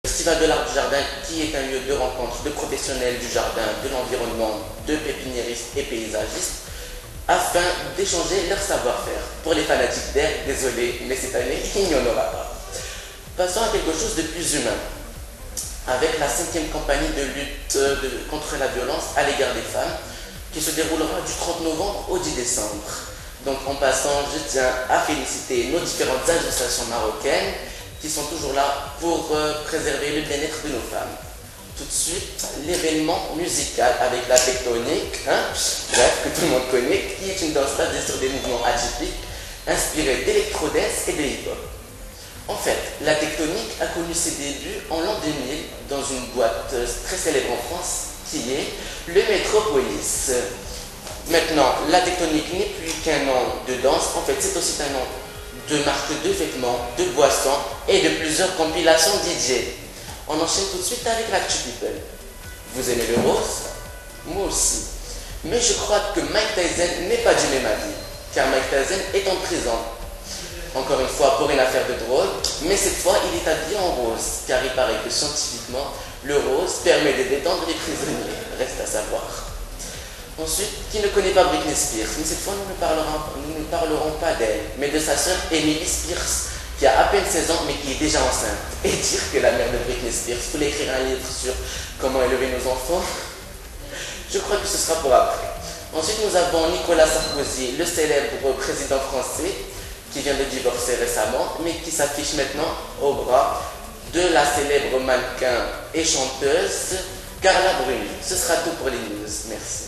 Festival de l'art du jardin qui est un lieu de rencontre de professionnels du jardin, de l'environnement, de pépiniéristes et paysagistes afin d'échanger leur savoir-faire. Pour les fanatiques d'air, désolé, mais cette année, il n'y en aura pas. Passons à quelque chose de plus humain. Avec la 5e campagne de lutte contre la violence à l'égard des femmes qui se déroulera du 30 novembre au 10 décembre. Donc en passant, je tiens à féliciter nos différentes associations marocaines qui sont toujours là pour préserver le bien-être de nos femmes. Tout de suite, l'événement musical avec la tectonique, bref, que tout le monde connaît, qui est une danse basée sur des mouvements atypiques, inspirés d'électro-dance et de hip-hop. En fait, la tectonique a connu ses débuts en l'an 2000 dans une boîte très célèbre en France, qui est le Métropolis. Maintenant, la tectonique n'est plus qu'un nom de danse, en fait c'est aussi un nom de marques de vêtements, de boissons et de plusieurs compilations DJ. On enchaîne tout de suite avec l'Actu People. Vous aimez le rose? Moi aussi. Mais je crois que Mike Tyson n'est pas du même avis, car Mike Tyson est en prison. Encore une fois pour une affaire de drogue, mais cette fois il est habillé en rose, car il paraît que scientifiquement, le rose permet de détendre les prisonniers. Reste à savoir. Ensuite, qui ne connaît pas Britney Spears? Mais cette fois, nous ne parlerons pas d'elle, mais de sa sœur Emily Spears, qui a à peine 16 ans, mais qui est déjà enceinte. Et dire que la mère de Britney Spears voulait écrire un livre sur comment élever nos enfants, je crois que ce sera pour après. Ensuite, nous avons Nicolas Sarkozy, le célèbre président français, qui vient de divorcer récemment, mais qui s'affiche maintenant au bras de la célèbre mannequin et chanteuse Carla Bruni. Ce sera tout pour les news. Merci.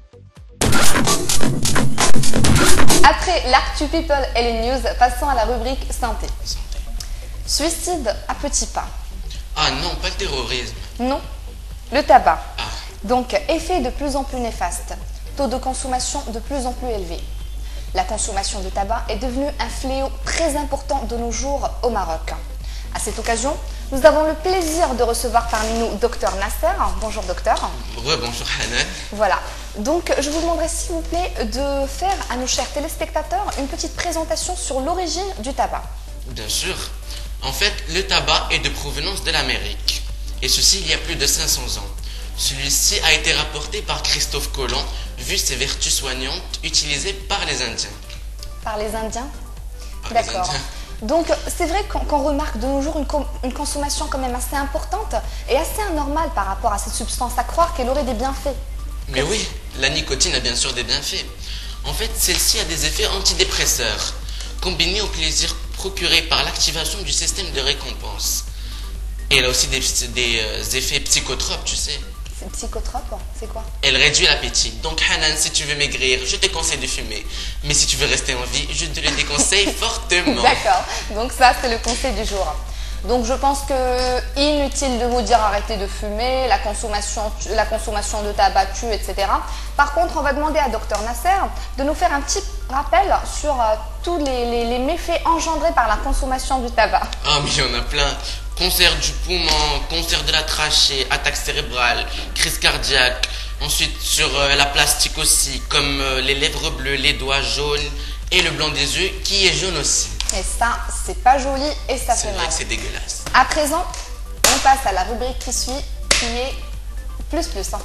Après l'actu people et les news, passons à la rubrique santé. Suicide à petits pas. Ah non, pas le terrorisme. Non, le tabac. Ah. Donc, effet de plus en plus néfaste. Taux de consommation de plus en plus élevé. La consommation de tabac est devenue un fléau très important de nos jours au Maroc. À cette occasion, nous avons le plaisir de recevoir parmi nous Dr Nasser. Bonjour docteur. Bonjour Hanan. Voilà. Donc, je vous demanderai s'il vous plaît de faire à nos chers téléspectateurs une petite présentation sur l'origine du tabac. Bien sûr. En fait, le tabac est de provenance de l'Amérique. Et ceci il y a plus de 500 ans. Celui-ci a été rapporté par Christophe Colomb, vu ses vertus soignantes utilisées par les Indiens. Par les Indiens? Par les D'accord. Indiens. Donc, c'est vrai qu'on remarque de nos jours une consommation quand même assez importante et assez anormale par rapport à cette substance, à croire qu'elle aurait des bienfaits. Mais oui, la nicotine a bien sûr des bienfaits. En fait, celle-ci a des effets antidépresseurs, combinés au plaisir procuré par l'activation du système de récompense. Et elle a aussi des effets psychotropes, tu sais. C'est psychotrope, c'est quoi? Elle réduit l'appétit. Donc Hanan, si tu veux maigrir, je te conseille de fumer. Mais si tu veux rester en vie, je te le déconseille fortement. D'accord, donc ça c'est le conseil du jour. Donc je pense que inutile de vous dire arrêtez de fumer, la consommation de tabac tue, etc. Par contre, on va demander à Dr Nasser de nous faire un petit rappel sur tous les méfaits engendrés par la consommation du tabac. Ah mais il y en a plein. Cancer du poumon, cancer de la trachée, attaque cérébrale, crise cardiaque. Ensuite sur la plastique aussi, comme les lèvres bleues, les doigts jaunes et le blanc des yeux qui est jaune aussi. Et ça, c'est pas joli et ça fait C'est vrai mal. que c'est dégueulasse. À présent, on passe à la rubrique qui suit, qui est plus.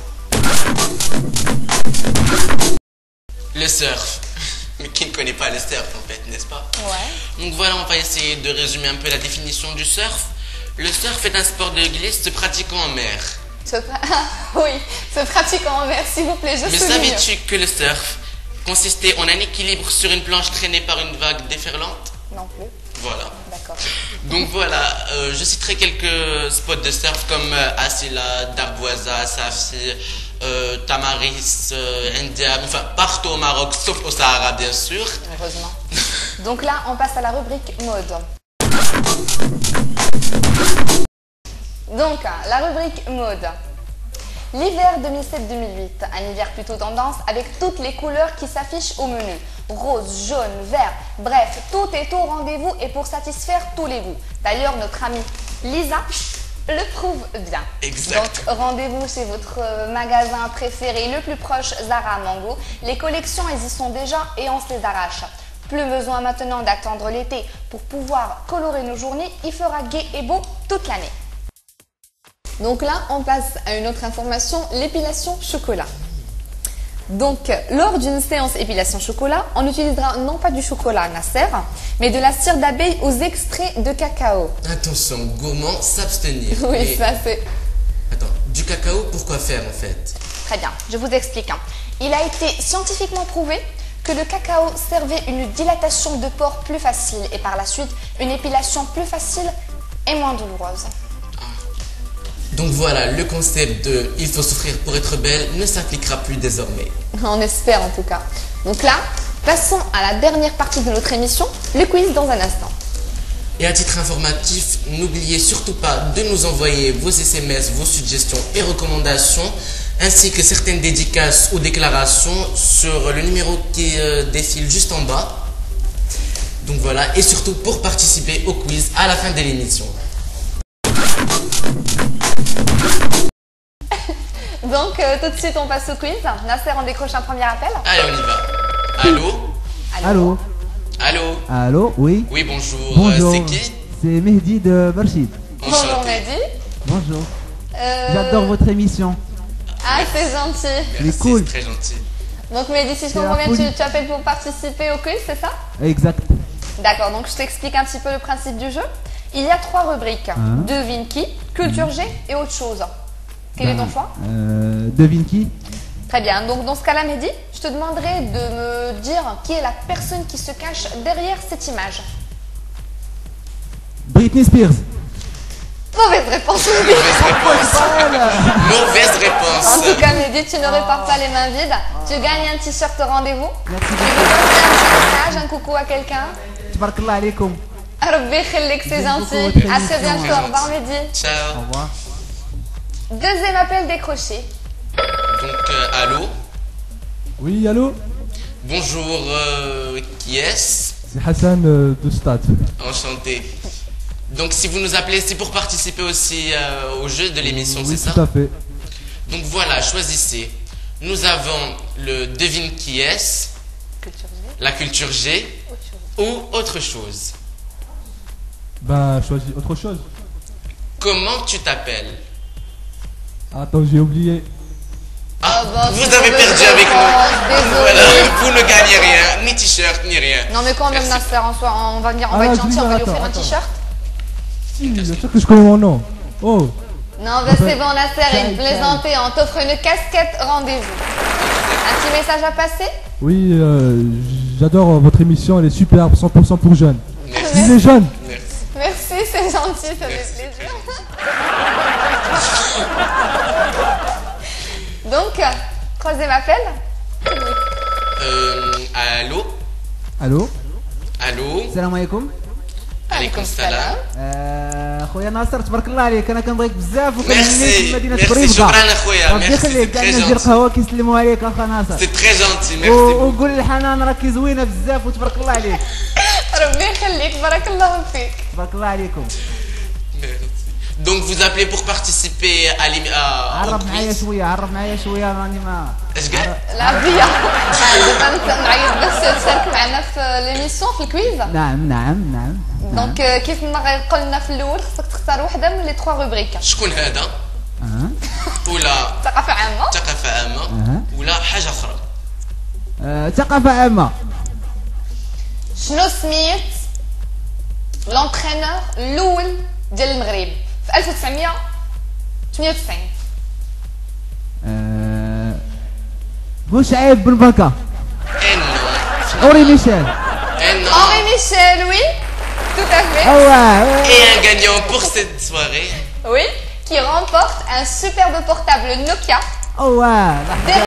Le surf. Mais qui ne connaît pas le surf en fait, n'est-ce pas? Ouais. Donc voilà, on va essayer de résumer un peu la définition du surf. Le surf est un sport de glisse se pratiquant en mer. Oui, se pratiquant en mer, s'il vous plaît, je Mais souligne. savais-tu que le surf consistait en un équilibre sur une planche traînée par une vague déferlante? Non plus. Voilà. D'accord. Donc voilà, je citerai quelques spots de surf comme Asila, Darboisa, Safi, Tamaris, India, enfin partout au Maroc, sauf au Sahara bien sûr. Heureusement. Donc là, on passe à la rubrique mode. Donc, la rubrique mode. L'hiver 2007-2008, un hiver plutôt tendance avec toutes les couleurs qui s'affichent au menu. Rose, jaune, vert, bref, tout est au rendez-vous et pour satisfaire tous les goûts. D'ailleurs, notre amie Lisa le prouve bien. Exact. Donc, rendez-vous chez votre magasin préféré le plus proche, Zara Mango. Les collections, elles y sont déjà et on se les arrache. Plus besoin maintenant d'attendre l'été pour pouvoir colorer nos journées, il fera gai et beau toute l'année. Donc là, on passe à une autre information, l'épilation chocolat. Donc, lors d'une séance épilation chocolat, on utilisera non pas du chocolat Nasser, mais de la cire d'abeille aux extraits de cacao. Attention, gourmand, s'abstenir. Oui, Mais- ça c'est... Attends, du cacao, pourquoi faire en fait? Très bien, je vous explique. Il a été scientifiquement prouvé que le cacao servait une dilatation de pores plus facile et par la suite une épilation plus facile et moins douloureuse. Donc voilà, le concept de il faut souffrir pour être belle ne s'appliquera plus désormais. On espère en tout cas. Donc là, passons à la dernière partie de notre émission, le quiz dans un instant. Et à titre informatif, n'oubliez surtout pas de nous envoyer vos SMS, vos suggestions et recommandations, ainsi que certaines dédicaces ou déclarations sur le numéro qui défile juste en bas. Donc voilà, et surtout pour participer au quiz à la fin de l'émission. Donc tout de suite on passe au quiz. Nasser, on décroche un premier appel. Allez, on y va. Allô? Allô. Allô? Allô, oui. Oui, bonjour. Bonjour. C'est qui? C'est Mehdi de Barchid. Bonjour Enchanté. Mehdi. Bonjour. J'adore votre émission. Ah, c'est gentil. Merci, cool. c'est très gentil. Donc Mehdi, si je C'est comprends la bien, folie. tu appelles pour participer au quiz, c'est ça? Exact. D'accord, donc je t'explique un petit peu le principe du jeu. Il y a 3 rubriques. Devine qui, culture G et autre chose. Quel est ton choix? Devine qui? Très bien, donc dans ce cas-là, Mehdi, je te demanderai de me dire qui est la personne qui se cache derrière cette image. Britney Spears. Mauvaise réponse, Mehdi. Mauvaise En réponse. tout cas, Mehdi, tu ne repars pas les mains vides. Tu gagnes un t-shirt rendez-vous. Merci Tu veux passer un petit message, un coucou à quelqu'un? Tabarakallah alaikum. Rabbi khalik, c'est Merci beaucoup, gentil. votre À très émission. bientôt. Au revoir, Mehdi. Au Ciao. revoir. Deuxième appel décroché. Donc, allô? Oui, allô. Bonjour, qui est-ce? C'est Hassan de Stade. Enchanté. Donc, si vous nous appelez, c'est pour participer aussi au jeu de l'émission, Oui, c'est ça? tout à fait. Donc voilà, choisissez. Nous avons le devine qui est-ce, Culture G. la culture G Autre chose. ou autre chose. Ben, choisis autre chose. Comment tu t'appelles? Attends, j'ai oublié. Ah, bah, vous c'est avez mauvaise perdu avec nous. réponse, désolé. Voilà, vous ne gagnez rien, ni t-shirt, ni rien. Non mais quand même Merci. Nasser, en soi, on va venir, on Ah, va être je gentil, dis, on va lui attends, offrir un attends. t-shirt. Si, bien sûr que je connais mon nom. Oh, Non, mais c'est bon Nasser, il me plaisantait, on t'offre une casquette rendez-vous. Un petit message à passer? oui, j'adore votre émission, elle est superbe, 100% pour jeunes. Merci. Disez jeunes. Merci. Merci, c'est gentil, ça fait Merci, c'est plaisir. Donc, troisième appel. Allô? Allô. Allô? السلام عليكم. Alaykoum salam. خويا ناصر تبارك الله عليك انا كنبغيك بزاف وكنهنيك Merci. في مدينه Merci, بريبكا. شكرا أخويا. ربي Merci, يخليك c'est كاع très الناس ديال gentil. القهوه كيسلموا عليك اخا ناصر. C'est très gentil, merci. وقول للحنان راكي زوينه بزاف وتبارك الله عليك. ربي يخليك، بارك الله فيك. تبارك الله عليكم. Merci. Donc vous appelez pour participer à au عرف معايا quiz. شويه عرف معايا شويه راني ما ايش قال؟ العربية. دابا انت نعيط باش تشارك معنا في ليميسيون في الكويز. نعم نعم نعم. دونك كيف ما قلنا في الاول خصك تختار وحده من لي 3 روبريك. شكون هذا؟ أه. ولا ثقافة عامة. ثقافة عامة ولا حاجة أخرى؟ ثقافه عامه. شنو سميت لونترينور الاول ديال المغرب في 1998؟ بوشعيب بن بكا. Eh non. اوري ميشيل. Eh non. Henri Michel, oui, tout à fait. ايوا Et un gagnant pour cette soirée. Oui, qui remporte un superbe portable Nokia ايوا